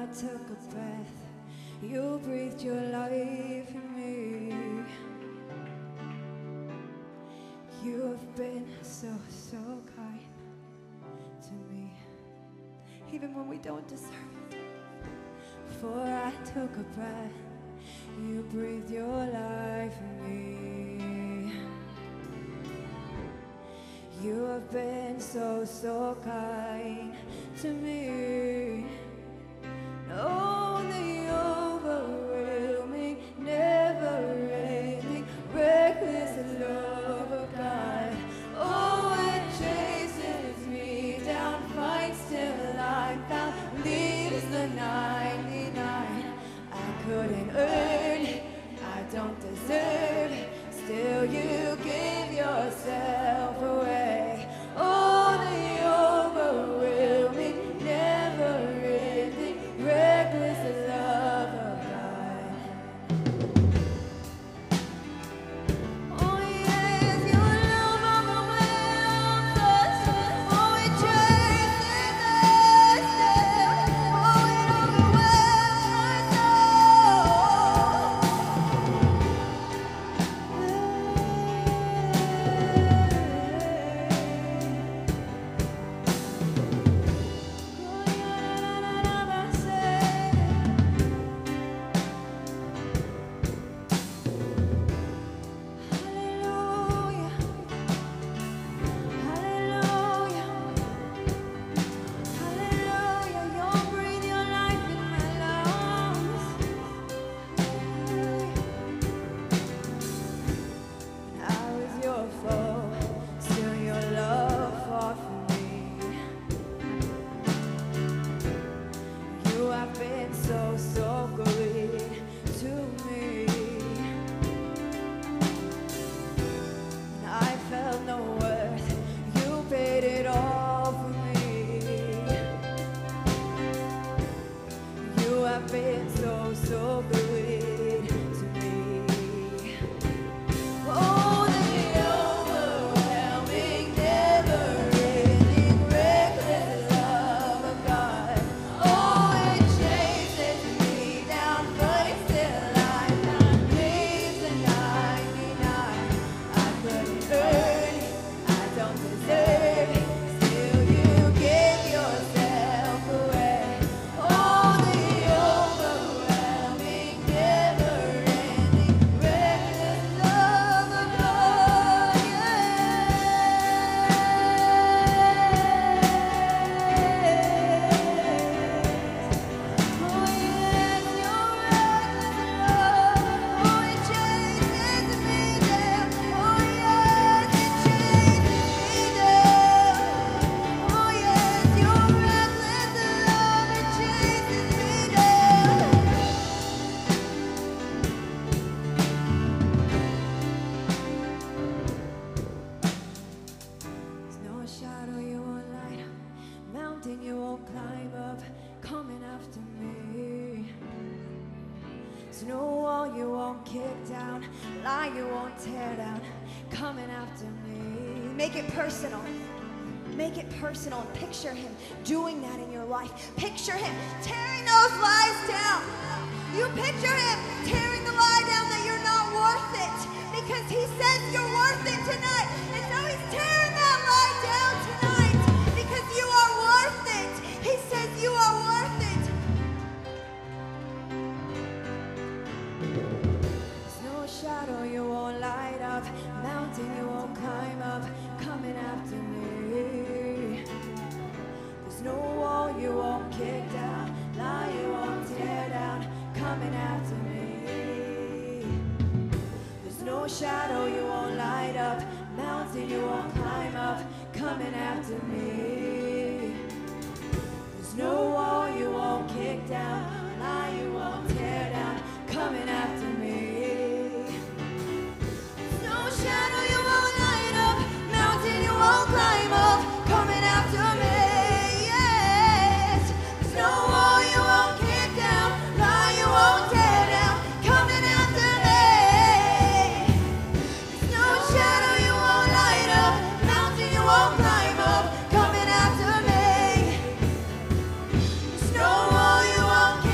took a breath, you breathed your life in me. You have been so, so kind to me, even when we don't deserve it. Before I took a breath, you breathed your life in me. You have been so, so kind to me. Oh, the overwhelming, never-ending, reckless love of God. Oh, it chases me down, fights till I found, leaves the 99. I couldn't earn, I don't deserve, still you give yourself away. Oh, the overwhelming, never-ending, reckless love of God. Oh yes, your love overwhelms us. Oh, it chases us down. Oh, it overwhelms Hallelujah, hallelujah, hallelujah. You breathe your life in my lungs. When I was your foe, still your love fought for me. You have been so, so good to me. When I felt no worth, you paid it all for me. You have been so, so good to me. Oh, the overwhelming, never-ending, reckless love of God. Oh, it chases me down, but it's still I found, leaves the 99. I couldn't earn it, I don't deserve it, still you give yourself away. Oh, the overwhelming, never-ending, reckless love of God. Oh yes, your reckless love. Oh, it chases me down. Oh yes, it chases me down. Oh yes, your reckless love, it chases me down. There's no shadow you won't light up, mountain you won't climb up, coming after me. There's no wall you won't kick down, lie you won't tear down, coming after me. Make it personal. Make it personal and picture him doing that in your life. Picture him tearing those lies down. You picture him tearing the lie down that you're not worth it, because he says you're worth it tonight. And so he's tearing that lie down tonight because you are worth it. He says you are worth it. There's no shadow you won't light up, mountain you won't climb up, coming after me. There's no wall you won't kick down, lie you won't tear down, coming after me. There's no shadow you won't light up, mountain you won't climb up, coming after me. There's no wall you won't kick down, lie you won't tear down, coming after me. There's no shadow you won't light up, mountain you won't climb up, coming after me. Yes, there's no wall you won't kick down, lie you won't tear down, coming after me. There's no shadow you won't light up, mountain you won't climb up, coming after me. There's no wall you won't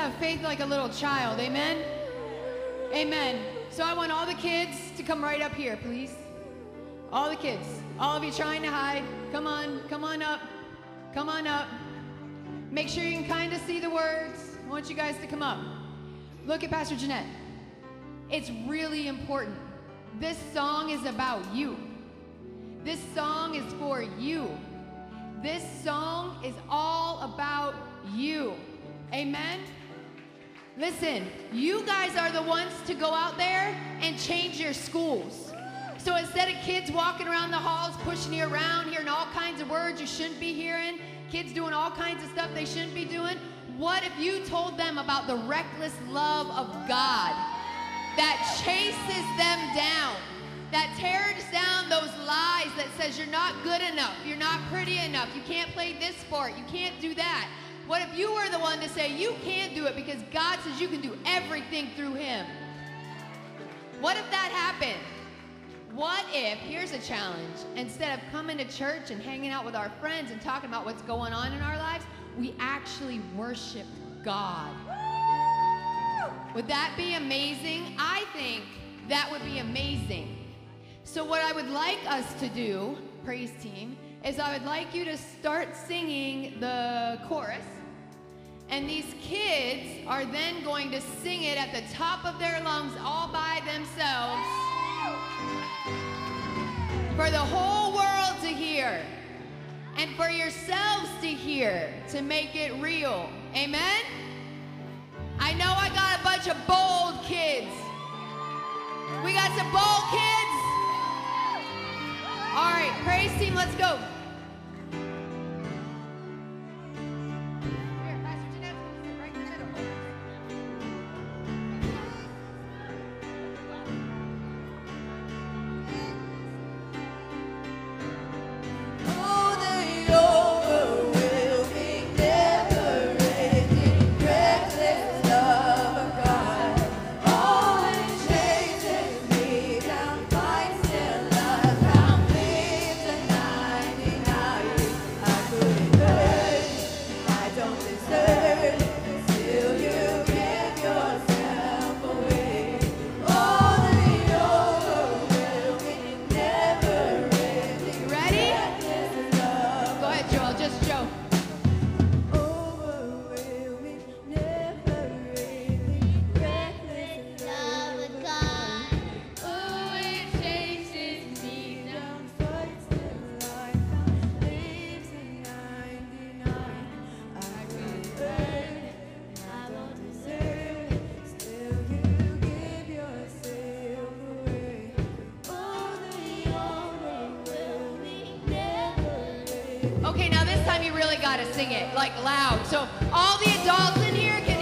have faith like a little child. Amen? Amen. So I want all the kids to come right up here, please. All the kids. All of you trying to hide. Come on. Come on up. Come on up. Make sure you can kind of see the words. I want you guys to come up. Look at Pastor Jeanette. It's really important. This song is about you. This song is for you. This song is all about you. Amen? Listen, you guys are the ones to go out there and change your schools. So instead of kids walking around the halls, pushing you around, hearing all kinds of words you shouldn't be hearing, kids doing all kinds of stuff they shouldn't be doing, what if you told them about the reckless love of God that chases them down, that tears down those lies that says you're not good enough, you're not pretty enough, you can't play this sport, you can't do that. What if you were the one to say you can't do it because God says you can do everything through him? What if that happened? What if, here's a challenge, instead of coming to church and hanging out with our friends and talking about what's going on in our lives, we actually worship God? Would that be amazing? I think that would be amazing. So what I would like us to do, praise team, is I would like you to start singing the chorus, and these kids are then going to sing it at the top of their lungs all by themselves for the whole world to hear and for yourselves to hear, to make it real. Amen? I know I got a bunch of bold kids. We got some bold kids? All right, praise team, let's go. Here, Pastor Jeanette's going to sit right in the middle. Oh, the overwhelming, never-ending, reckless love of God, always chases me down, fights till I found leaves the 99 I couldn't earn, I don't deserve, still you give yourself away. Oh, the overwhelming, never-ending, Ready? reckless love. Go ahead, Joel, just Joe. Overwhelming, never-ending, reckless love of God, always chases me down, fights till I found leaves in 99 I couldn't earn, I don't deserve, still you give yourself away. Oh, the overwhelming, never-ending. Okay, now this time you really got to sing it, like loud. So all the adults in here, can